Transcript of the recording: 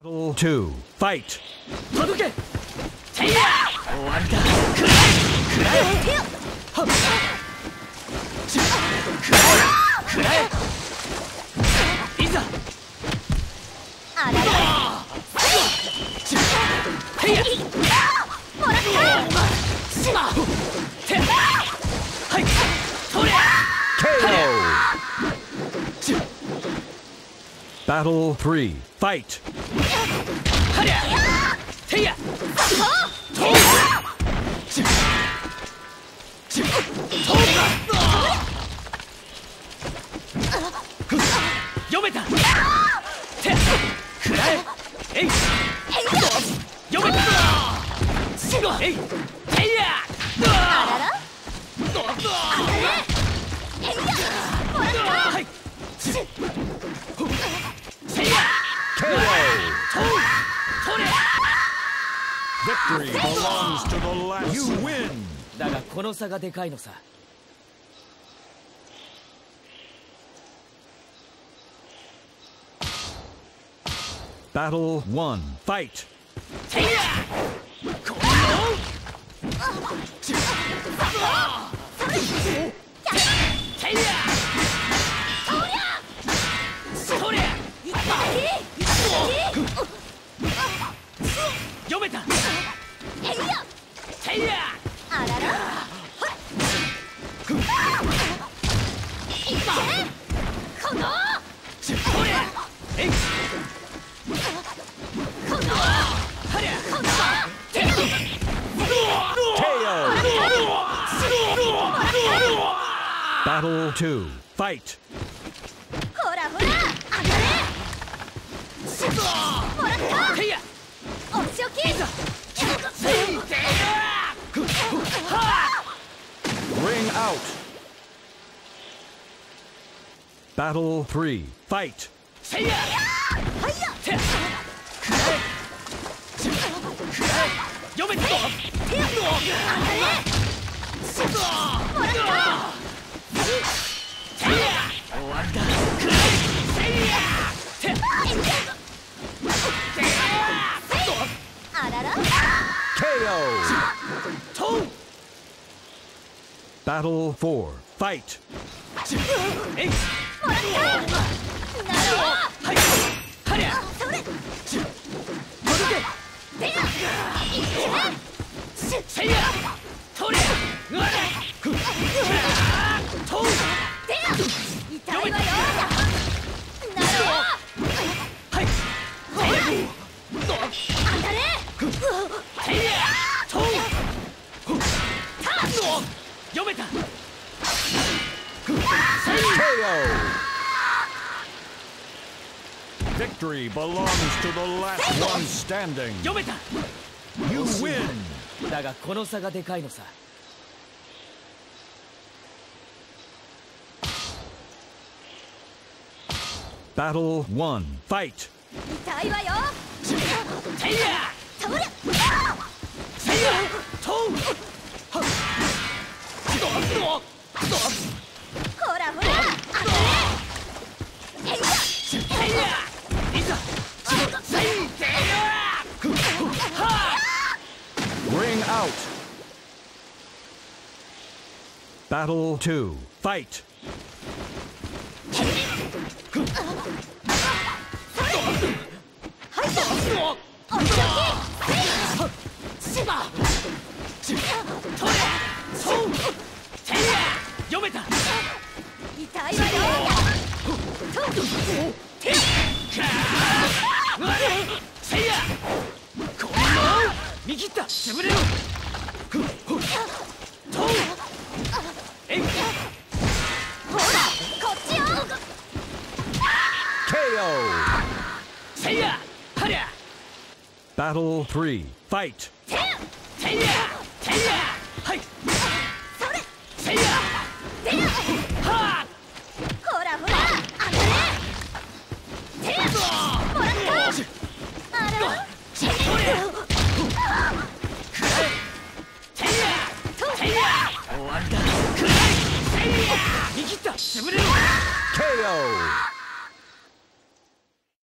2 fight 届けていや終わりだくらえはっくらえいざあららていやもらったしまてはいとりゃ KO Battle 3 fight はりゃていやとう読めたてくらええい読めたしごえいていやあらら当たれへいやもらったはいていや KO とれ Victory belongs to the last You win だがこの差がでかいのさ Battle 1 fight ていやこのていやそりゃ読めたへいやていやあららいけこのそりゃえいこのはりゃこのて KO Battle 2 fight ほらほら当たれもらったていやお仕置き Ring out Battle 3 fight せいやはいやて読めたぞてや当たれもらったていや終わりだせいやてあらら KO と Battle 4 fight えいもらったなるほどはいはりゃそれ届てやいけけせいやとりゃうわれとてや痛いわよなるほどはいほら当たれていやと読めた KO Victory belongs to the last one standing 読めた You win だがこの差がでかいのさ Battle 1 fight 痛いわよていやそれせいやとほらほら当たれへいやせいやいざせいてや Ring out Battle 2 fight はいやお仕置きしばとれそうていや読めた痛いわよてかうわれせいやこの見切った潰れろとえいほらこっちよ KO せいやはりゃ Battle 3 fight ていやはいそれせいやてやはほらほら当たれてやもらったあらとりゃていや終わりだくらいせいや見切った潰れろ KO